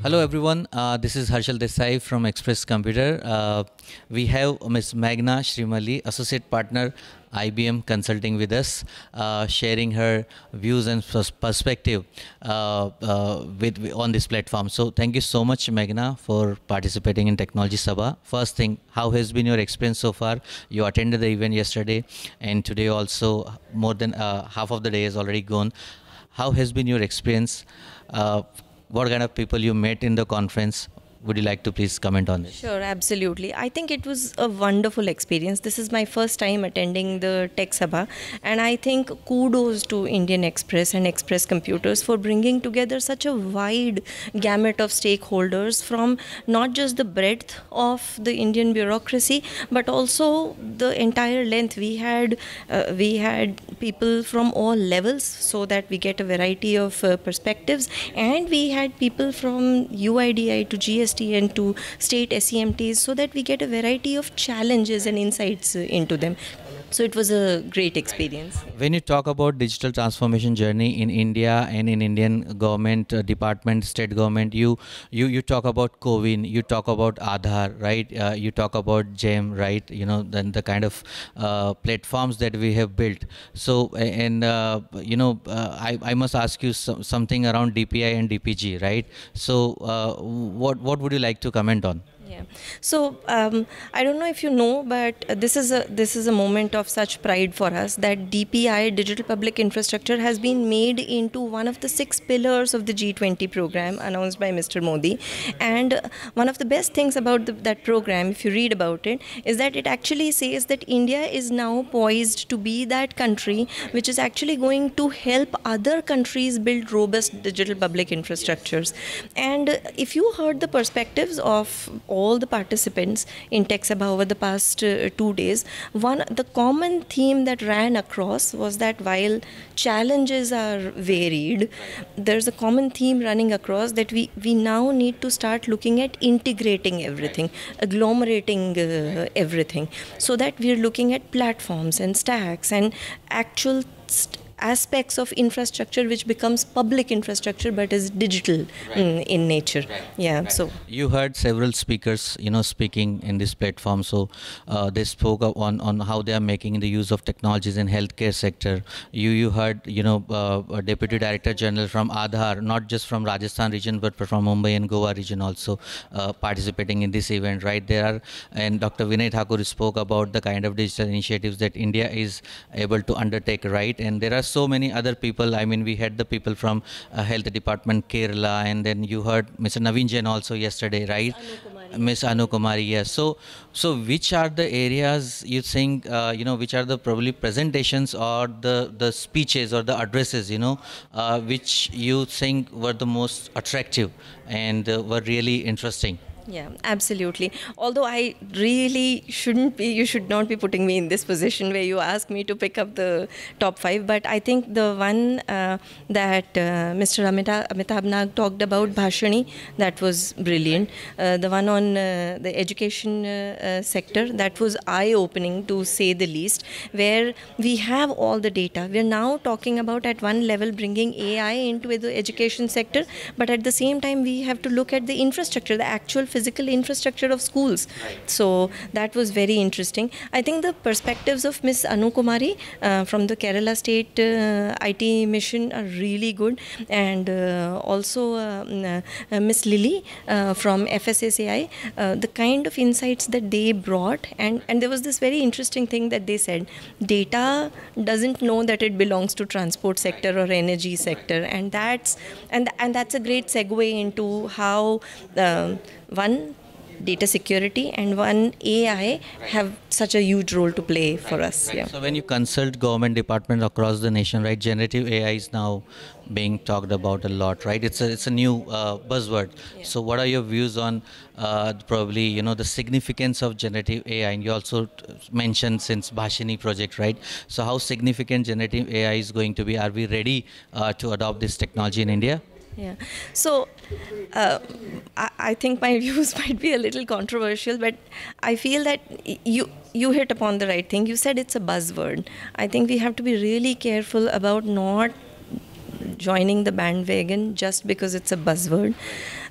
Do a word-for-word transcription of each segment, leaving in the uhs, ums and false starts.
Hello everyone, uh, this is Harshal Desai from Express Computer. Uh, we have Miss Meghna Shrimali, Associate Partner, I B M Consulting with us, uh, sharing her views and pers- perspective uh, uh, with, with- on this platform. So thank you so much, Meghna, for participating in Technology Sabha. First thing, how has been your experience so far? You attended the event yesterday, and today also more than uh, half of the day is already gone. How has been your experience? Uh, what kind of people you met in the conference? Would you like to please comment on this? Sure, absolutely. I think it was a wonderful experience. This is my first time attending the Tech Sabha, and I think kudos to Indian Express and Express Computers for bringing together such a wide gamut of stakeholders from not just the breadth of the Indian bureaucracy, but also the entire length. We had uh, we had people from all levels, so that we get a variety of uh, perspectives, and we had people from U I D I to G S T and to state S E M Ts, so that we get a variety of challenges and insights uh, into them. So it was a great experience. When you talk about digital transformation journey in India and in Indian government uh, department, state government, you you you talk about CoWIN, you talk about Aadhaar, right? Uh, you talk about GEM, right? You know, then the kind of uh, platforms that we have built. So a- and uh, you know, uh, I I must ask you some, something around D P I and D P G, right? So uh, what what would you like to comment on? Yeah. So um, I don't know if you know, but uh, this is a this is a moment of such pride for us that D P I, Digital Public Infrastructure, has been made into one of the six pillars of the G twenty program announced by Mister Modi. And uh, one of the best things about the, that program, if you read about it, is that it actually says that India is now poised to be that country which is actually going to help other countries build robust digital public infrastructures. And uh, if you heard the perspectives of all the participants in Tech Sabha over the past uh, two days, one the common theme that ran across was that while challenges are varied, there's a common theme running across that we, we now need to start looking at integrating everything, agglomerating uh, everything, so that we're looking at platforms and stacks and actual st- aspects of infrastructure which becomes public infrastructure but is digital Right. mm, in nature. Right. Yeah, Right. so You heard several speakers, you know, speaking in this platform. So uh, they spoke of on on how they are making the use of technologies in healthcare sector. You you heard, you know, uh, a deputy director general from Aadhaar, not just from Rajasthan region but from Mumbai and Goa region also uh, participating in this event. Right there are, and Doctor Vinay Thakur spoke about the kind of digital initiatives that India is able to undertake. Right, and there are so many other people. I mean, we had the people from uh, health department Kerala, and then you heard Mister Naveen Jain also yesterday, right? Miss Anu Kumari, yes. So, so which are the areas you think, uh, you know, which are the probably presentations or the the speeches or the addresses, you know, uh, which you think were the most attractive and uh, were really interesting? yeah, absolutely. Although I really shouldn't be, you should not be putting me in this position where you ask me to pick up the top five. But I think the one uh, that uh, Mister Amita, Amitabh Nag talked about, Bhashani, that was brilliant. Uh, the one on uh, the education uh, uh, sector, that was eye-opening to say the least, where we have all the data. We're now talking about at one level bringing A I into the education sector, but at the same time we have to look at the infrastructure, the actual physical infrastructure of schools. So that was very interesting. I think the perspectives of Miss Anu Kumari uh, from the Kerala State uh, I T mission are really good, and uh, also uh, uh, Miss Lily uh, from F S S A I, uh, the kind of insights that they brought, and and there was this very interesting thing that they said: data doesn't know that it belongs to transport sector or energy sector, and that's and and that's a great segue into how um, one, data security, and one, A I, have such a huge role to play for us. Yeah. So when you consult government departments across the nation, right, generative A I is now being talked about a lot, right? It's a it's a new uh, buzzword. Yeah. So what are your views on uh, probably, you know, the significance of generative A I? And you also t- mentioned since Bhashini project, right? So how significant generative A I is going to be? Are we ready uh, to adopt this technology in India? Yeah. So uh, I, I think my views might be a little controversial, but I feel that y- you you hit upon the right thing. You said it's a buzzword. I think we have to be really careful about not joining the bandwagon just because it's a buzzword.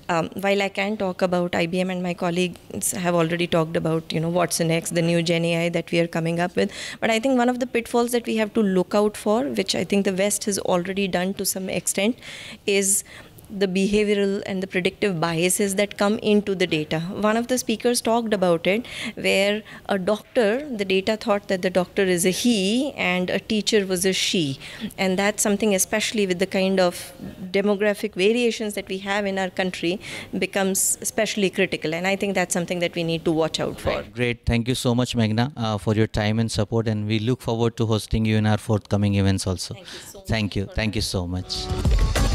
um, while I can talk about I B M, and my colleagues have already talked about, you know, what's next, the new Gen A I that we are coming up with. But I think one of the pitfalls that we have to look out for, which I think the West has already done to some extent, is the behavioral and the predictive biases that come into the data. One of the speakers talked about it, where a doctor, the data thought that the doctor is a he and a teacher was a she. And that's something, especially with the kind of demographic variations that we have in our country, becomes especially critical. And I think that's something that we need to watch out for. Great. Thank you so much, Meghna, uh, for your time and support. And we look forward to hosting you in our forthcoming events also. Thank you so much. Thank you. Thank you so much.